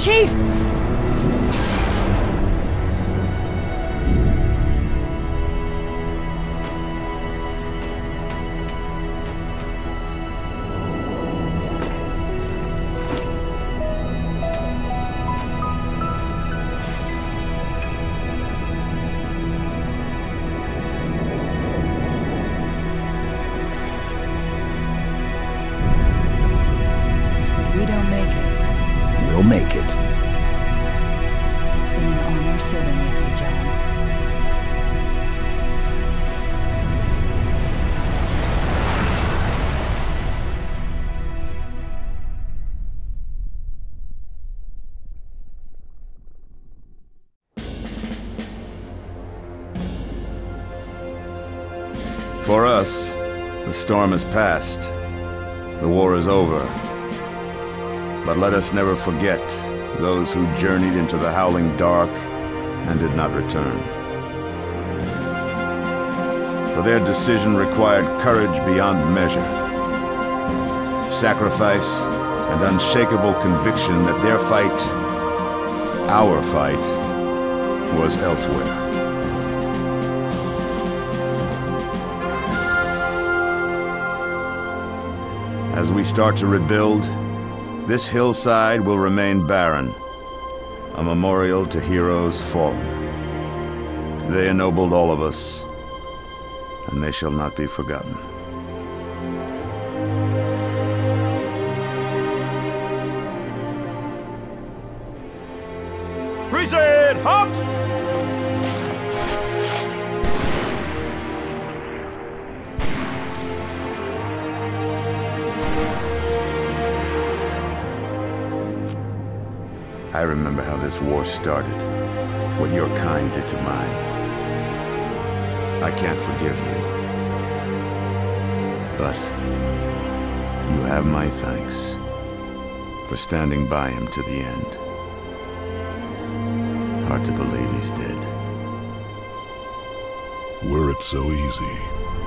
Chief! We'll make it. It's been an honor serving with you, John. For us, the storm has passed. The war is over. But let us never forget those who journeyed into the howling dark and did not return. For their decision required courage beyond measure, sacrifice, and unshakable conviction that their fight, our fight, was elsewhere. As we start to rebuild, this hillside will remain barren, a memorial to heroes fallen. They ennobled all of us, and they shall not be forgotten. Present, halt! I remember how this war started, what your kind did to mine. I can't forgive you, but you have my thanks for standing by him to the end. Hard to believe he's dead. Were it so easy.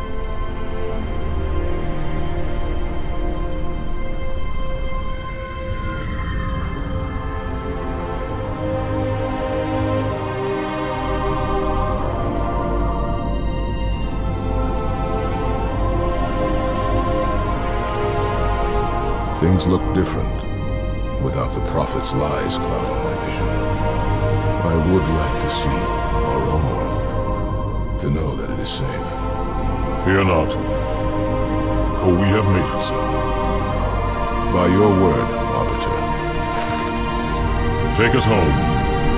Things look different without the Prophet's lies clouding my vision. I would like to see our own world, to know that it is safe. Fear not, for we have made it so. By your word, Arbiter. Take us home.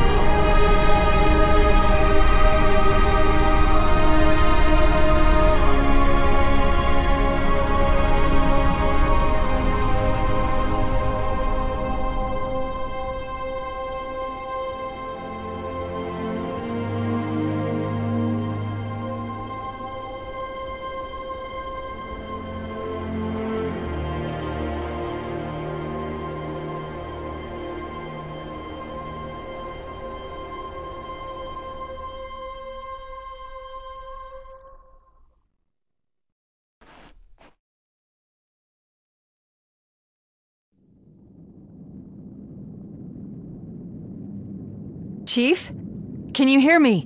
Chief? Can you hear me?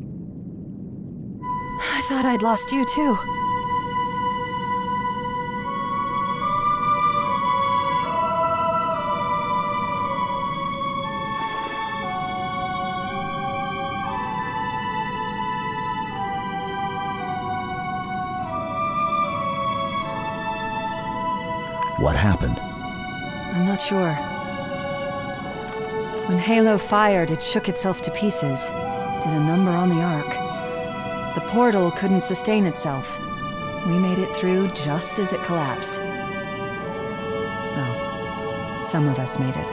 I thought I'd lost you too. What happened? I'm not sure. When Halo fired, it shook itself to pieces. Did a number on the Ark. The portal couldn't sustain itself. We made it through just as it collapsed. Well, some of us made it.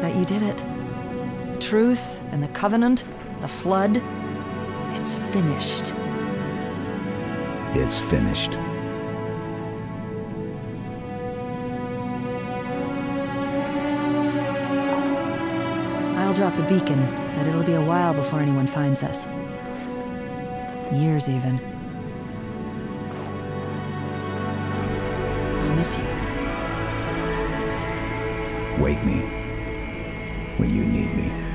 But you did it. The truth and the Covenant, the Flood, it's finished. It's finished. I'll drop a beacon, but it'll be a while before anyone finds us. Years, even. I'll miss you. Wake me when you need me.